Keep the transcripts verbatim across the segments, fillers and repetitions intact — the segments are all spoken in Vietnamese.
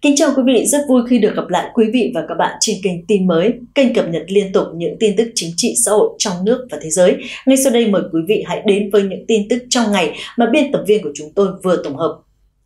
Kính chào quý vị, rất vui khi được gặp lại quý vị và các bạn trên kênh tin mới, kênh cập nhật liên tục những tin tức chính trị xã hội trong nước và thế giới. Ngay sau đây mời quý vị hãy đến với những tin tức trong ngày mà biên tập viên của chúng tôi vừa tổng hợp.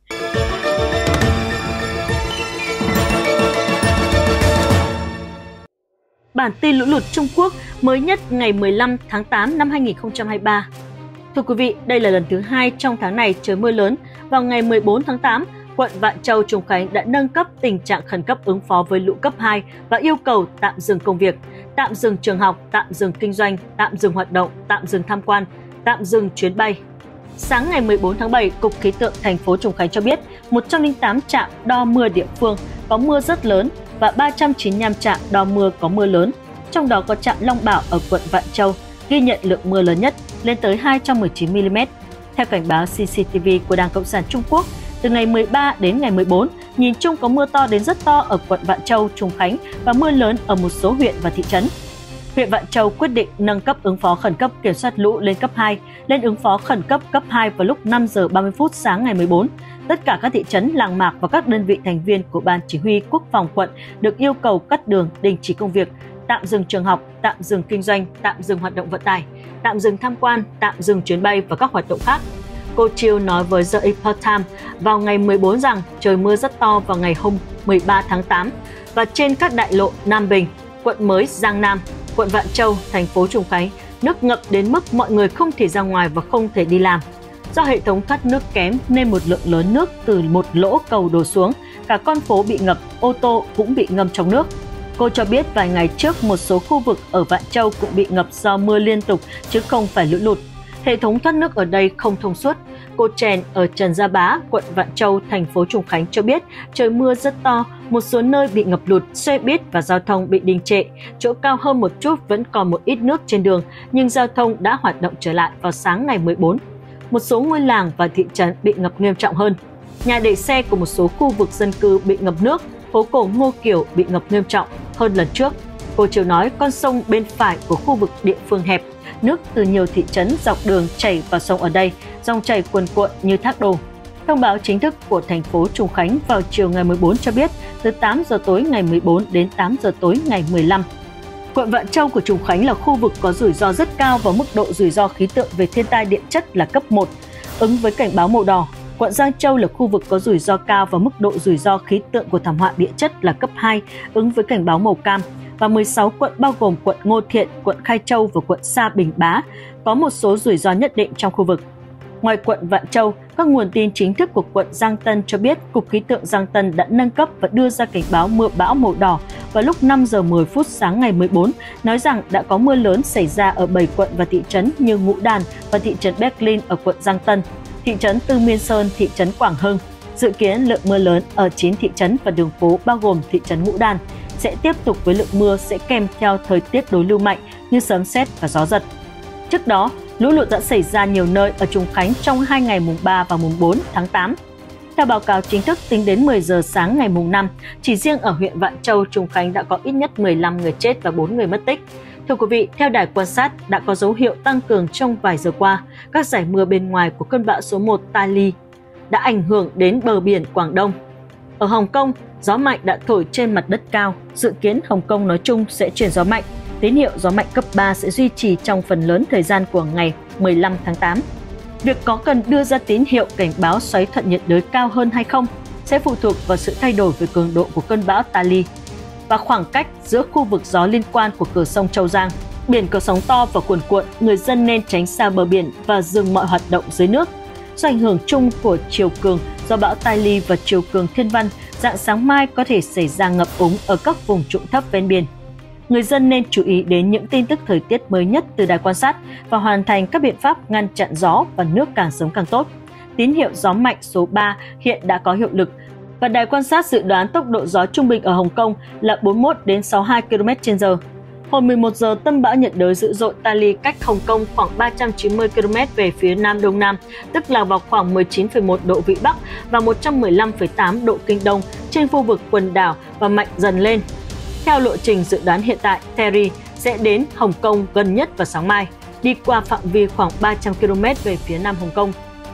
Bản tin lũ lụt Trung Quốc mới nhất ngày mười lăm tháng tám năm hai nghìn không trăm hai mươi ba. Thưa quý vị, đây là lần thứ hai trong tháng này trời mưa lớn. Vào ngày mười bốn tháng tám, quận Vạn Châu, Trùng Khánh đã nâng cấp tình trạng khẩn cấp ứng phó với lũ cấp hai và yêu cầu tạm dừng công việc, tạm dừng trường học, tạm dừng kinh doanh, tạm dừng hoạt động, tạm dừng tham quan, tạm dừng chuyến bay. Sáng ngày mười bốn tháng bảy, Cục Khí tượng thành phố Trùng Khánh cho biết một trăm lẻ tám trạm đo mưa địa phương có mưa rất lớn và ba trăm chín mươi lăm trạm đo mưa có mưa lớn. Trong đó có trạm Long Bảo ở quận Vạn Châu ghi nhận lượng mưa lớn nhất lên tới hai trăm mười chín mi-li-mét. Theo cảnh báo xê xê tê vê của Đảng Cộng sản Trung Quốc, từ ngày mười ba đến ngày mười bốn, nhìn chung có mưa to đến rất to ở quận Vạn Châu, Trùng Khánh và mưa lớn ở một số huyện và thị trấn. Huyện Vạn Châu quyết định nâng cấp ứng phó khẩn cấp kiểm soát lũ lên cấp hai, lên ứng phó khẩn cấp cấp hai vào lúc năm giờ ba mươi phút sáng ngày mười bốn. Tất cả các thị trấn, làng mạc và các đơn vị thành viên của Ban Chỉ huy Quốc phòng quận được yêu cầu cắt đường, đình chỉ công việc, tạm dừng trường học, tạm dừng kinh doanh, tạm dừng hoạt động vận tải, tạm dừng tham quan, tạm dừng chuyến bay và các hoạt động khác. Cô Chiêu nói với The Epoch Times vào ngày mười bốn rằng trời mưa rất to vào ngày hôm mười ba tháng tám và trên các đại lộ Nam Bình, quận mới Giang Nam, quận Vạn Châu, thành phố Trùng Khánh, nước ngập đến mức mọi người không thể ra ngoài và không thể đi làm. Do hệ thống thoát nước kém nên một lượng lớn nước từ một lỗ cầu đổ xuống, cả con phố bị ngập, ô tô cũng bị ngâm trong nước. Cô cho biết vài ngày trước một số khu vực ở Vạn Châu cũng bị ngập do mưa liên tục chứ không phải lũ lụt. Hệ thống thoát nước ở đây không thông suốt. Cô Trèn ở Trần Gia Bá, quận Vạn Châu, thành phố Trùng Khánh cho biết trời mưa rất to, một số nơi bị ngập lụt, xe buýt và giao thông bị đình trệ. Chỗ cao hơn một chút vẫn còn một ít nước trên đường, nhưng giao thông đã hoạt động trở lại vào sáng ngày mười bốn. Một số ngôi làng và thị trấn bị ngập nghiêm trọng hơn. Nhà để xe của một số khu vực dân cư bị ngập nước, phố cổ Ngô Kiều bị ngập nghiêm trọng hơn lần trước. Cô Chiều nói con sông bên phải của khu vực địa phương hẹp, nước từ nhiều thị trấn dọc đường chảy vào sông ở đây, dòng chảy cuồn cuộn như thác đổ. Thông báo chính thức của thành phố Trùng Khánh vào chiều ngày mười bốn cho biết từ tám giờ tối ngày mười bốn đến tám giờ tối ngày mười lăm. Quận Vạn Châu của Trùng Khánh là khu vực có rủi ro rất cao và mức độ rủi ro khí tượng về thiên tai địa chất là cấp một, ứng với cảnh báo màu đỏ. Quận Giang Châu là khu vực có rủi ro cao và mức độ rủi ro khí tượng của thảm họa địa chất là cấp hai, ứng với cảnh báo màu cam. Và mười sáu quận bao gồm quận Ngô Thiện, quận Khai Châu và quận Sa Bình Bá có một số rủi ro nhất định trong khu vực. Ngoài quận Vạn Châu, các nguồn tin chính thức của quận Giang Tân cho biết Cục Khí tượng Giang Tân đã nâng cấp và đưa ra cảnh báo mưa bão màu đỏ vào lúc năm giờ mười phút sáng ngày mười bốn, nói rằng đã có mưa lớn xảy ra ở bảy quận và thị trấn như Ngũ Đàn và thị trấn Berlin ở quận Giang Tân, thị trấn Tư Miên Sơn, thị trấn Quảng Hưng. Dự kiến lượng mưa lớn ở chín thị trấn và đường phố bao gồm thị trấn Ngũ Đàn sẽ tiếp tục với lượng mưa sẽ kèm theo thời tiết đối lưu mạnh như sấm sét và gió giật. Trước đó, lũ lụt đã xảy ra nhiều nơi ở Trùng Khánh trong hai ngày mùng ba và mùng bốn tháng tám. Theo báo cáo chính thức tính đến mười giờ sáng ngày mùng năm, chỉ riêng ở huyện Vạn Châu, Trùng Khánh đã có ít nhất mười lăm người chết và bốn người mất tích. Thưa quý vị, theo đài quan sát đã có dấu hiệu tăng cường trong vài giờ qua, các giải mưa bên ngoài của cơn bão số một Tali đã ảnh hưởng đến bờ biển Quảng Đông. Ở Hồng Kông, gió mạnh đã thổi trên mặt đất cao, dự kiến Hồng Kông nói chung sẽ chuyển gió mạnh. Tín hiệu gió mạnh cấp ba sẽ duy trì trong phần lớn thời gian của ngày mười lăm tháng tám. Việc có cần đưa ra tín hiệu cảnh báo xoáy thuận nhiệt đới cao hơn hay không sẽ phụ thuộc vào sự thay đổi về cường độ của cơn bão Tali và khoảng cách giữa khu vực gió liên quan của cửa sông Châu Giang. Biển có sóng to và cuồn cuộn, người dân nên tránh xa bờ biển và dừng mọi hoạt động dưới nước. Do ảnh hưởng chung của chiều cường do bão Tali và chiều cường Thiên Văn, rạng sáng mai có thể xảy ra ngập úng ở các vùng trũng thấp ven biển. Người dân nên chú ý đến những tin tức thời tiết mới nhất từ đài quan sát và hoàn thành các biện pháp ngăn chặn gió và nước càng sớm càng tốt. Tín hiệu gió mạnh số ba hiện đã có hiệu lực và đài quan sát dự đoán tốc độ gió trung bình ở Hồng Kông là bốn mươi mốt đến sáu mươi hai ki lô mét trên giờ. Hồi mười một giờ, tâm bão nhiệt đới dữ dội Tali cách Hồng Kông khoảng ba trăm chín mươi ki lô mét về phía nam đông nam, tức là vào khoảng mười chín phẩy một độ vĩ Bắc và một trăm mười lăm phẩy tám độ kinh đông trên khu vực quần đảo và mạnh dần lên. Theo lộ trình dự đoán hiện tại, Terry sẽ đến Hồng Kông gần nhất vào sáng mai, đi qua phạm vi khoảng ba trăm ki lô mét về phía nam Hồng Kông.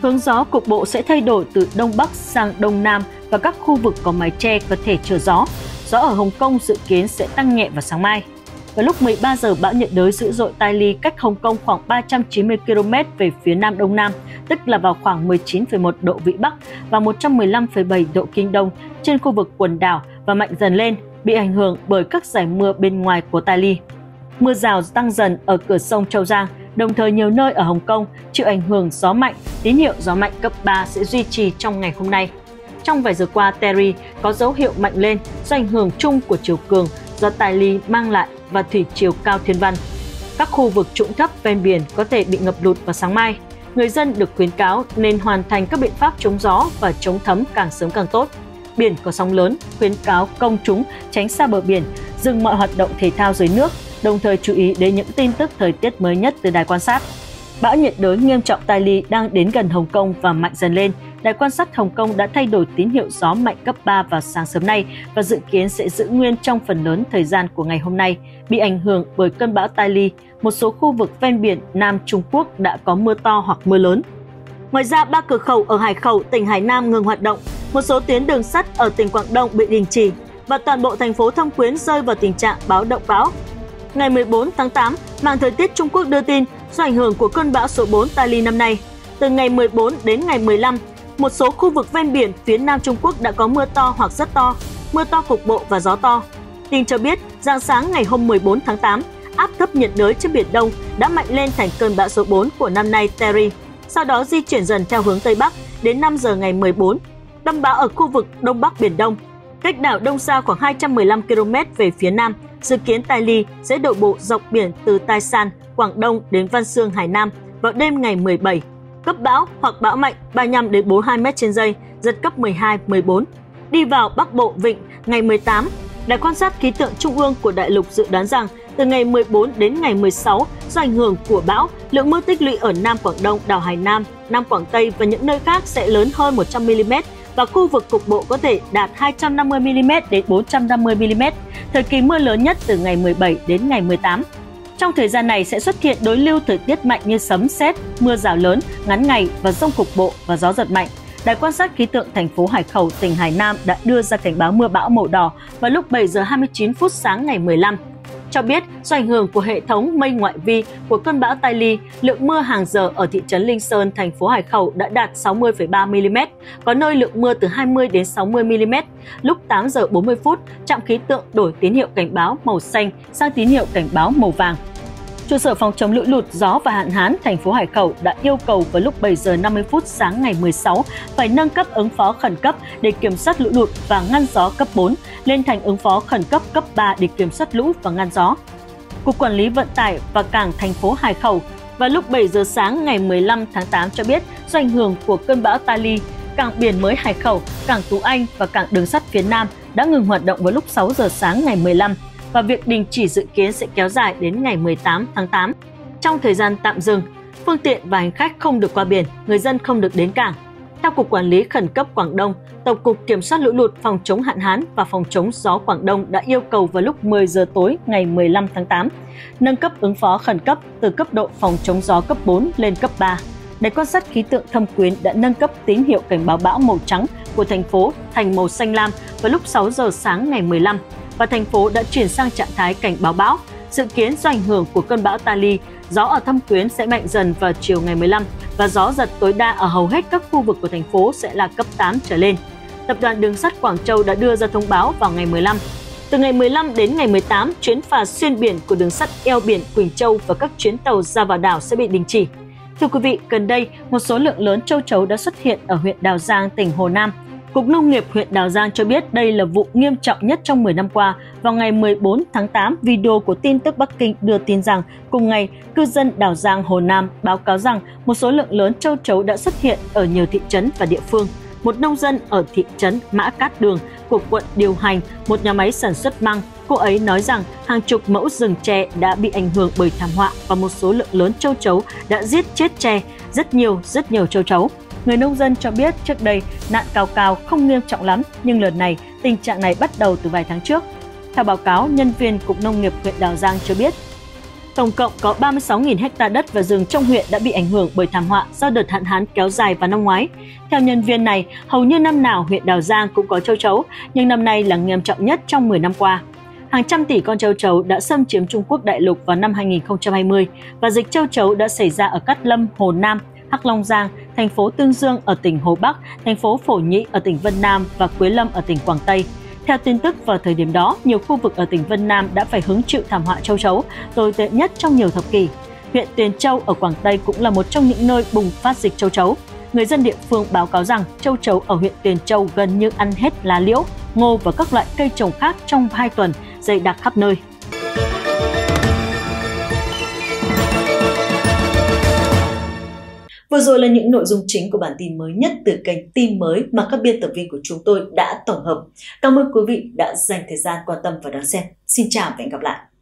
Hướng gió cục bộ sẽ thay đổi từ Đông Bắc sang Đông Nam và các khu vực có mái che có thể trở gió. Gió ở Hồng Kông dự kiến sẽ tăng nhẹ vào sáng mai. Vào lúc mười ba giờ, bão nhiệt đới dữ dội Tai Ly cách Hồng Kông khoảng ba trăm chín mươi ki lô mét về phía nam đông nam, tức là vào khoảng mười chín phẩy một độ Vĩ Bắc và một trăm mười lăm phẩy bảy độ Kinh Đông trên khu vực quần đảo và mạnh dần lên, bị ảnh hưởng bởi các dải mưa bên ngoài của Tai Ly. Mưa rào tăng dần ở cửa sông Châu Giang, đồng thời nhiều nơi ở Hồng Kông chịu ảnh hưởng gió mạnh, tín hiệu gió mạnh cấp ba sẽ duy trì trong ngày hôm nay. Trong vài giờ qua, Terry có dấu hiệu mạnh lên do ảnh hưởng chung của chiều cường do Tai Ly mang lại và thủy triều cao thiên văn. Các khu vực trũng thấp ven biển có thể bị ngập lụt vào sáng mai. Người dân được khuyến cáo nên hoàn thành các biện pháp chống gió và chống thấm càng sớm càng tốt. Biển có sóng lớn, khuyến cáo công chúng tránh xa bờ biển, dừng mọi hoạt động thể thao dưới nước, đồng thời chú ý đến những tin tức thời tiết mới nhất từ đài quan sát. Bão nhiệt đới nghiêm trọng Tai Ly đang đến gần Hồng Kông và mạnh dần lên. Đài quan sát Hồng Kông đã thay đổi tín hiệu gió mạnh cấp ba vào sáng sớm nay và dự kiến sẽ giữ nguyên trong phần lớn thời gian của ngày hôm nay. Bị ảnh hưởng bởi cơn bão Tai Ly, một số khu vực ven biển Nam Trung Quốc đã có mưa to hoặc mưa lớn. Ngoài ra, ba cửa khẩu ở Hải Khẩu, tỉnh Hải Nam ngừng hoạt động, một số tuyến đường sắt ở tỉnh Quảng Đông bị đình chỉ và toàn bộ thành phố Thâm Quyến rơi vào tình trạng báo động bão. Ngày mười bốn tháng tám, mạng thời tiết Trung Quốc đưa tin do ảnh hưởng của cơn bão số bốn Tai Ly năm nay, từ ngày mười bốn đến ngày mười lăm, một số khu vực ven biển phía Nam Trung Quốc đã có mưa to hoặc rất to, mưa to cục bộ và gió to. Tin cho biết, rạng sáng ngày hôm mười bốn tháng tám, áp thấp nhiệt đới trên Biển Đông đã mạnh lên thành cơn bão số bốn của năm nay Terry, sau đó di chuyển dần theo hướng Tây Bắc đến năm giờ ngày mười bốn. Tâm bão ở khu vực Đông Bắc Biển Đông, cách đảo Đông Sa khoảng hai trăm mười lăm ki lô mét về phía Nam. Dự kiến Tai Ly sẽ đổ bộ dọc biển từ Tai San, Quảng Đông đến Văn Xương, Hải Nam vào đêm ngày mười bảy. Cấp bão hoặc bão mạnh ba mươi lăm đến bốn mươi hai mét trên giây, giật cấp mười hai, mười bốn. Đi vào Bắc Bộ Vịnh ngày mười tám. Đài quan sát khí tượng Trung ương của đại lục dự đoán rằng từ ngày mười bốn đến ngày mười sáu, do ảnh hưởng của bão, lượng mưa tích lũy ở Nam Quảng Đông, đảo Hải Nam, Nam Quảng Tây và những nơi khác sẽ lớn hơn một trăm mi li mét và khu vực cục bộ có thể đạt hai trăm năm mươi mi li mét đến bốn trăm năm mươi mi li mét. Thời kỳ mưa lớn nhất từ ngày mười bảy đến ngày mười tám. Trong thời gian này sẽ xuất hiện đối lưu thời tiết mạnh như sấm sét, mưa rào lớn, ngắn ngày và dông cục bộ và gió giật mạnh. Đài quan sát khí tượng thành phố Hải Khẩu, tỉnh Hải Nam đã đưa ra cảnh báo mưa bão màu đỏ vào lúc bảy giờ hai mươi chín phút sáng ngày mười lăm. Cho biết do ảnh hưởng của hệ thống mây ngoại vi của cơn bão Tai Ly, lượng mưa hàng giờ ở thị trấn Linh Sơn, thành phố Hải Khẩu đã đạt sáu mươi phẩy ba mi li mét, có nơi lượng mưa từ hai mươi đến sáu mươi mi li mét. Lúc tám giờ bốn mươi phút, trạm khí tượng đổi tín hiệu cảnh báo màu xanh sang tín hiệu cảnh báo màu vàng. Trụ sở phòng chống lũ lụt, gió và hạn hán thành phố Hải Khẩu đã yêu cầu vào lúc bảy giờ năm mươi phút sáng ngày mười sáu phải nâng cấp ứng phó khẩn cấp để kiểm soát lũ lụt và ngăn gió cấp bốn lên thành ứng phó khẩn cấp cấp ba để kiểm soát lũ và ngăn gió. Cục Quản lý Vận tải và Cảng thành phố Hải Khẩu vào lúc bảy giờ sáng ngày mười lăm tháng tám cho biết do ảnh hưởng của cơn bão Tai Ly, cảng biển mới Hải Khẩu, cảng Tú Anh và cảng đường sắt phía Nam đã ngừng hoạt động vào lúc sáu giờ sáng ngày mười lăm. Và việc đình chỉ dự kiến sẽ kéo dài đến ngày mười tám tháng tám. Trong thời gian tạm dừng, phương tiện và hành khách không được qua biển, người dân không được đến cảng. Theo Cục Quản lý Khẩn cấp Quảng Đông, Tổng cục Kiểm soát lũ lụt, phòng chống hạn hán và phòng chống gió Quảng Đông đã yêu cầu vào lúc mười giờ tối ngày mười lăm tháng tám nâng cấp ứng phó khẩn cấp từ cấp độ phòng chống gió cấp bốn lên cấp ba. Đài quan sát khí tượng Thâm Quyến đã nâng cấp tín hiệu cảnh báo bão màu trắng của thành phố thành màu xanh lam vào lúc sáu giờ sáng ngày mười lăm. Và thành phố đã chuyển sang trạng thái cảnh báo bão. Dự kiến do ảnh hưởng của cơn bão Tai Ly, gió ở Thâm Quyến sẽ mạnh dần vào chiều ngày mười lăm và gió giật tối đa ở hầu hết các khu vực của thành phố sẽ là cấp tám trở lên. Tập đoàn Đường sắt Quảng Châu đã đưa ra thông báo vào ngày mười lăm. Từ ngày mười lăm đến ngày mười tám, chuyến phà xuyên biển của đường sắt eo biển Quỳnh Châu và các chuyến tàu ra vào đảo sẽ bị đình chỉ. Thưa quý vị, gần đây, một số lượng lớn châu chấu đã xuất hiện ở huyện Đào Giang, tỉnh Hồ Nam. Cục Nông nghiệp huyện Đào Giang cho biết đây là vụ nghiêm trọng nhất trong mười năm qua. Vào ngày mười bốn tháng tám, video của tin tức Bắc Kinh đưa tin rằng cùng ngày, cư dân Đào Giang, Hồ Nam báo cáo rằng một số lượng lớn châu chấu đã xuất hiện ở nhiều thị trấn và địa phương. Một nông dân ở thị trấn Mã Cát Đường của quận điều hành một nhà máy sản xuất măng. Cô ấy nói rằng hàng chục mẫu rừng tre đã bị ảnh hưởng bởi thảm họa và một số lượng lớn châu chấu đã giết chết tre, rất nhiều, rất nhiều châu chấu. Người nông dân cho biết trước đây nạn cào cào không nghiêm trọng lắm, nhưng lần này tình trạng này bắt đầu từ vài tháng trước. Theo báo cáo, nhân viên Cục Nông nghiệp huyện Đào Giang cho biết, Tổng cộng có ba mươi sáu nghìn ha đất và rừng trong huyện đã bị ảnh hưởng bởi thảm họa do đợt hạn hán kéo dài vào năm ngoái. Theo nhân viên này, hầu như năm nào huyện Đào Giang cũng có châu chấu, nhưng năm nay là nghiêm trọng nhất trong mười năm qua. Hàng trăm tỷ con châu chấu đã xâm chiếm Trung Quốc đại lục vào năm hai nghìn không trăm hai mươi và dịch châu chấu đã xảy ra ở Cát Lâm, Hồ Nam, Hắc Long Giang, thành phố Tương Dương ở tỉnh Hồ Bắc, thành phố Phổ Nhĩ ở tỉnh Vân Nam và Quế Lâm ở tỉnh Quảng Tây. Theo tin tức, vào thời điểm đó, nhiều khu vực ở tỉnh Vân Nam đã phải hứng chịu thảm họa châu chấu tồi tệ nhất trong nhiều thập kỷ. Huyện Tuyền Châu ở Quảng Tây cũng là một trong những nơi bùng phát dịch châu chấu. Người dân địa phương báo cáo rằng châu chấu ở huyện Tuyền Châu gần như ăn hết lá liễu, ngô và các loại cây trồng khác trong hai tuần, dày đặc khắp nơi. Vừa rồi là những nội dung chính của bản tin mới nhất từ kênh Tin Mới mà các biên tập viên của chúng tôi đã tổng hợp. Cảm ơn quý vị đã dành thời gian quan tâm và đón xem. Xin chào và hẹn gặp lại!